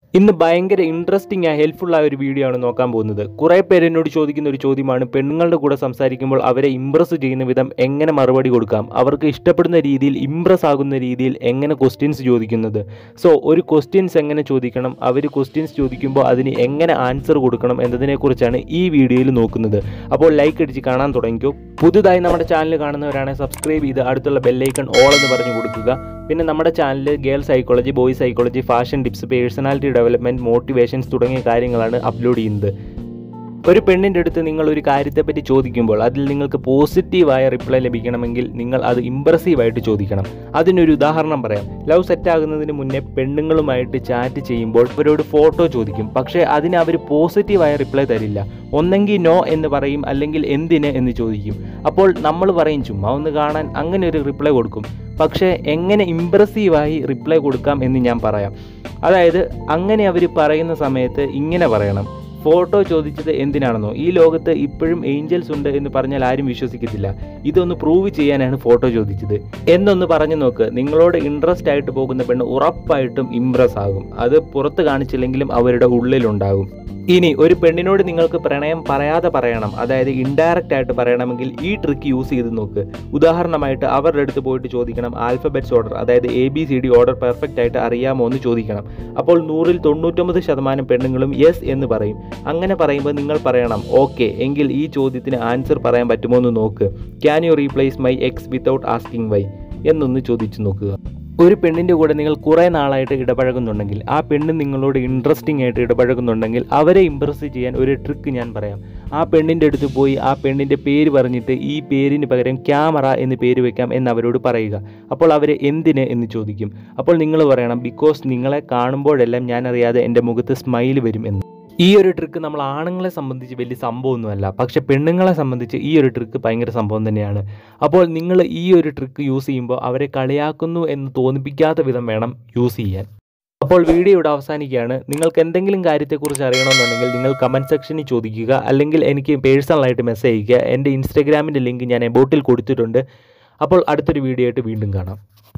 ഇന്ന് ഭയങ്കര ഇൻട്രസ്റ്റിംഗ് ആയ ഹെൽപ്ഫുൾ ആയ ഒരു വീഡിയോ ആണ് നോക്കാൻ പോകുന്നത്. കുറേ പേര് എന്നോട് ചോദിക്കുന്ന ഒരു ചോദ്യമാണ്, പെണ്ണുങ്ങളുടെ കൂടെ സംസാരിക്കുമ്പോൾ അവരെ ഇംപ്രസ് ചെയ്യുന്ന വിധം എങ്ങനെ മറുപടി കൊടുക്കാം, അവർക്ക് ഇഷ്ടപ്പെടുന്ന രീതിയിൽ ഇംപ്രസ് ആകുന്ന രീതിയിൽ എങ്ങനെ ക്വസ്റ്റ്യൻസ് ചോദിക്കുന്നത്. സോ ഒരു ക്വസ്റ്റ്യൻസ് എങ്ങനെ ചോദിക്കണം, അവർ ക്വസ്റ്റ്യൻസ് ചോദിക്കുമ്പോൾ അതിന് എങ്ങനെ ആൻസർ കൊടുക്കണം എന്നതിനെക്കുറിച്ചാണ് ഈ വീഡിയോയിൽ നോക്കുന്നത്. അപ്പോൾ ലൈക്ക് അടിച്ച് കാണാൻ തുടങ്ങിക്കോ. പുതുതായി നമ്മുടെ ചാനൽ കാണുന്നവരാണെങ്കിൽ സബ്സ്ക്രൈബ് ചെയ്ത് അടുത്തുള്ള ബെല്ലൈക്കൺ ഓൾ എന്ന് പറഞ്ഞു കൊടുക്കുക. പിന്നെ നമ്മുടെ ചാനലിൽ girl psychology, boy psychology, fashion tips, personality development, motivations തുടങ്ങിയ കാര്യങ്ങളാണ് അപ്ലോഡ് ചെയ്യുന്നത്. ഒരു പെണ്ണിൻ്റെ അടുത്ത് നിങ്ങൾ ഒരു കാര്യത്തെപ്പറ്റി ചോദിക്കുമ്പോൾ അതിൽ നിങ്ങൾക്ക് പോസിറ്റീവായ റിപ്ലൈ ലഭിക്കണമെങ്കിൽ നിങ്ങൾ അത് ഇംപ്രസീവായിട്ട് ചോദിക്കണം. അതിനൊരു ഉദാഹരണം പറയാം. ലവ് സെറ്റാകുന്നതിന് മുന്നേ പെണ്ണുങ്ങളുമായിട്ട് ചാറ്റ് ചെയ്യുമ്പോൾ അവരോട് ഫോട്ടോ ചോദിക്കും, പക്ഷേ അതിന് അവർ പോസിറ്റീവായ റിപ്ലൈ തരില്ല. ഒന്നെങ്കിൽ നോ എന്ന് പറയും, അല്ലെങ്കിൽ എന്തിന് എന്ന് ചോദിക്കും. അപ്പോൾ നമ്മൾ പറയും ചുമ്മാ ഒന്ന് കാണാൻ, അങ്ങനെ ഒരു റിപ്ലൈ കൊടുക്കും. പക്ഷേ എങ്ങനെ ഇംപ്രസീവായി റിപ്ലൈ കൊടുക്കാം എന്ന് ഞാൻ പറയാം. അതായത് അങ്ങനെ അവർ പറയുന്ന സമയത്ത് ഇങ്ങനെ പറയണം: ഫോട്ടോ ചോദിച്ചത് എന്തിനാണെന്നോ, ഈ ലോകത്ത് ഇപ്പോഴും ഏഞ്ചൽസ് ഉണ്ട് എന്ന് പറഞ്ഞാൽ ആരും വിശ്വസിക്കത്തില്ല, ഇതൊന്ന് പ്രൂവ് ചെയ്യാനാണ് ഫോട്ടോ ചോദിച്ചത് എന്നൊന്ന് പറഞ്ഞു നോക്ക്. നിങ്ങളോട് ഇൻട്രസ്റ്റ് ആയിട്ട് പോകുന്ന പെണ്ണ് ഉറപ്പായിട്ടും ഇംപ്രസ് ആകും. അത് പുറത്ത് കാണിച്ചില്ലെങ്കിലും അവരുടെ ഉള്ളിലുണ്ടാകും. ഇനി ഒരു പെണ്ണിനോട് നിങ്ങൾക്ക് പ്രണയം പറയാതെ പറയണം, അതായത് ഇൻഡയറക്റ്റ് ആയിട്ട് പറയണമെങ്കിൽ ഈ ട്രിക്ക് യൂസ് ചെയ്ത് നോക്ക്. ഉദാഹരണമായിട്ട് അവരുടെ അടുത്ത് പോയിട്ട് ചോദിക്കണം ആൽഫബറ്റ്സ് ഓർഡർ, അതായത് ABCD ഓർഡർ പെർഫെക്റ്റ് ആയിട്ട് അറിയാമോ എന്ന് ചോദിക്കണം. അപ്പോൾ 100-ൽ 99% പെണ്ണുങ്ങളും യെസ് എന്ന് പറയും. അങ്ങനെ പറയുമ്പോൾ നിങ്ങൾ പറയണം, ഓക്കെ എങ്കിൽ ഈ ചോദ്യത്തിന് ആൻസർ പറയാൻ പറ്റുമോ എന്ന് നോക്ക്. Can you replace my ex without asking why എന്നൊന്ന് ചോദിച്ചു നോക്കുക. ഒരു പെണ്ണിൻ്റെ കൂടെ നിങ്ങൾ കുറേ നാളായിട്ട് ഇടപഴകുന്നുണ്ടെങ്കിൽ, ആ പെണ്ണ് നിങ്ങളോട് ഇൻട്രസ്റ്റിംഗ് ആയിട്ട് ഇടപഴകുന്നുണ്ടെങ്കിൽ അവരെ ഇംപ്രസ് ചെയ്യാൻ ഒരു ട്രിക്ക് ഞാൻ പറയാം. ആ പെണ്ണിൻ്റെ അടുത്ത് പോയി ആ പെണ്ണിൻ്റെ പേര് പറഞ്ഞിട്ട് ഈ പേരിന് പകരം ക്യാമറ എന്ന് പേര് വെക്കാം എന്ന് അവരോട് പറയുക. അപ്പോൾ അവർ എന്തിന് എന്ന് ചോദിക്കും. അപ്പോൾ നിങ്ങൾ പറയണം, ബിക്കോസ് നിങ്ങളെ കാണുമ്പോഴെല്ലാം ഞാൻ അറിയാതെ എൻ്റെ മുഖത്ത് സ്മൈൽ വരും എന്ന്. ഈ ഒരു ട്രിക്ക് നമ്മൾ ആണുങ്ങളെ സംബന്ധിച്ച് വലിയ സംഭവമൊന്നുമല്ല, പക്ഷെ പെണ്ണുങ്ങളെ സംബന്ധിച്ച് ഈ ഒരു ട്രിക്ക് ഭയങ്കര സംഭവം തന്നെയാണ്. അപ്പോൾ നിങ്ങൾ ഈ ഒരു ട്രിക്ക് യൂസ് ചെയ്യുമ്പോൾ അവരെ കളിയാക്കുന്നു എന്ന് തോന്നിപ്പിക്കാത്ത വിധം വേണം യൂസ് ചെയ്യാൻ. അപ്പോൾ വീഡിയോ ഇവിടെ അവസാനിക്കുകയാണ്. നിങ്ങൾക്ക് എന്തെങ്കിലും കാര്യത്തെക്കുറിച്ച് അറിയണമെന്നുണ്ടെങ്കിൽ നിങ്ങൾ കമൻറ്റ് സെക്ഷനിൽ ചോദിക്കുക, അല്ലെങ്കിൽ എനിക്ക് പേഴ്സണലായിട്ട് മെസ്സേജ് അയയ്ക്കുക. എൻ്റെ ഇൻസ്റ്റാഗ്രാമിൻ്റെ ലിങ്ക് ഞാൻ എബോട്ടിൽ കൊടുത്തിട്ടുണ്ട്. അപ്പോൾ അടുത്തൊരു വീഡിയോ ആയിട്ട് വീണ്ടും കാണാം.